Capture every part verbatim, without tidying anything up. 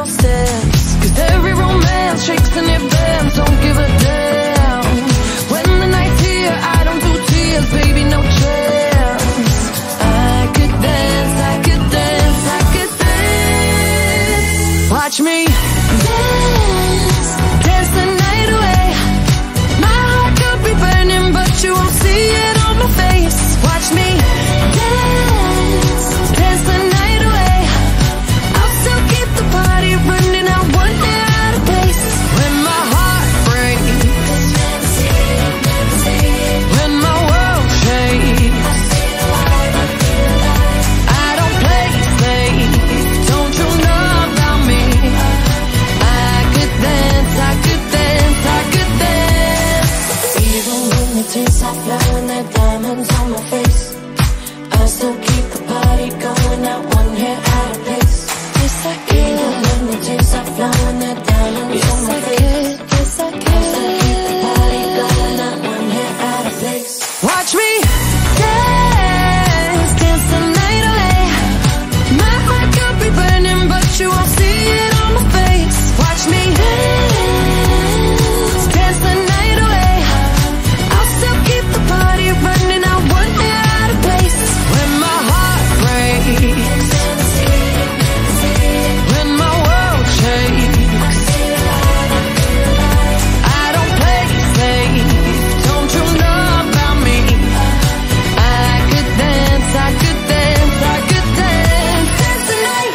downstairs, 'cause every romance shakes and it bends, don't give a damn. When the night's here, I don't do tears, baby, no chance. I could dance, I could dance, I could dance. Watch me dance, dance the night away. My heart could be burning, but you won't see it on my face. Watch me dance, dance the night away. I'll still keep the party running, I won't get out of place. When my heart breaks, when my world shakes, I don't play safe, don't you know about me? I could dance, I could dance, I could dance. Even when the tears stop flowing, there are diamonds on my face, I still keep the party going, not one hair out of place. Yes, I could. Even when the tears stop flowing, there are diamonds on my face. Yes, I could. I still keep the party going, not one hair out of place. Watch me dance, dance the night away. My heart could be burning, but you won't see it on my face. Watch me dance, dance the night away. I'll still keep the party running, I won't get out of place. When my heart breaks, when my world shakes, I don't play safe, don't you know about me? I could dance, I could dance, I could dance, dance the night.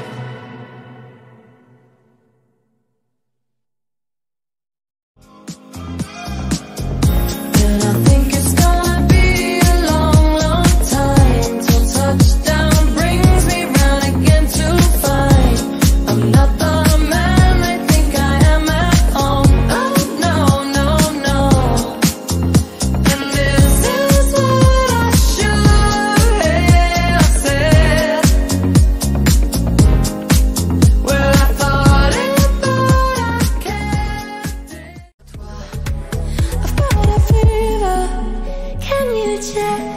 And I think it's gonna be a long, long time till touchdown brings me round again to find I'm not the man they think I am at home. Oh no, no, no. And this is what I should have said. Well, I thought it, but I kept it. I've got a fever, can you check?